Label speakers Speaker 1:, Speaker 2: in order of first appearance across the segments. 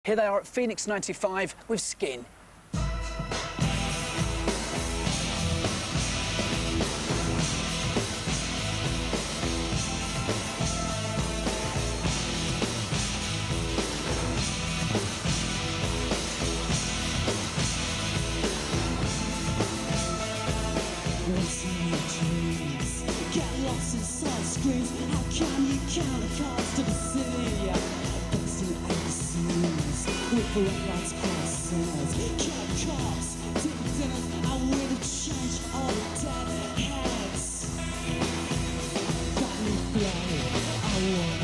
Speaker 1: Here they are at Phoenix 95 with Skin.
Speaker 2: Get lost inside screens. How can you count the cars to the city? Based in overseas, with the red lights crossers, cat cops, dinner dinners. I would have changed all the dead heads. Got me flying. I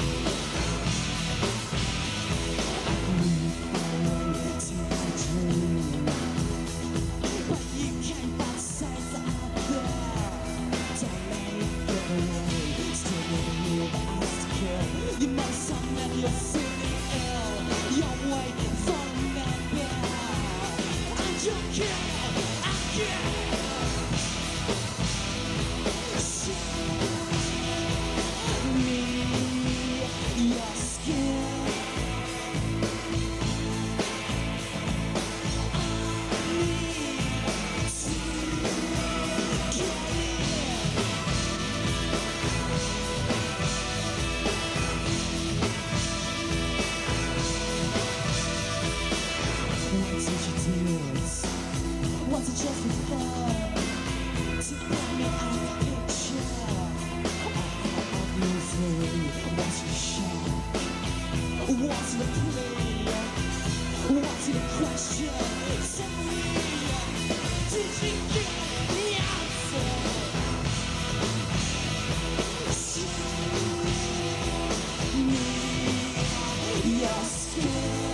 Speaker 2: want to my dream, but you can't find sights out there. Don't let it get away. Still living here, the eyes to kill. You must admit you're feeling ill. You're waiting for remember, and you kill, I kill. Show me your skin. Was it just for fun to put me out of the picture? Of misery, what's your shock? What's the plea? What's the question? Tell me, did you get the answer? Show me your skin.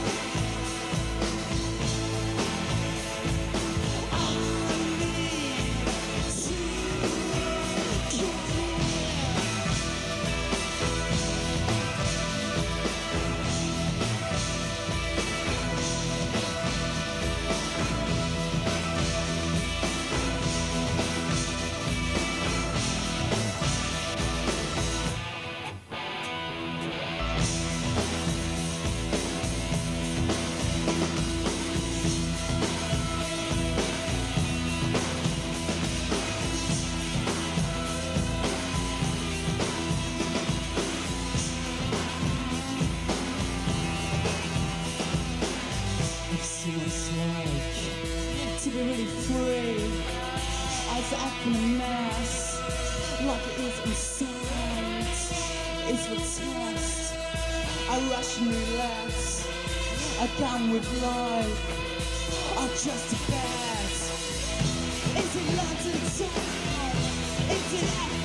Speaker 2: To be really free, as up in a mess, like it is inside. It's a test, a Russian roulette, a gun with life, or just a bet. Is it London town? Is it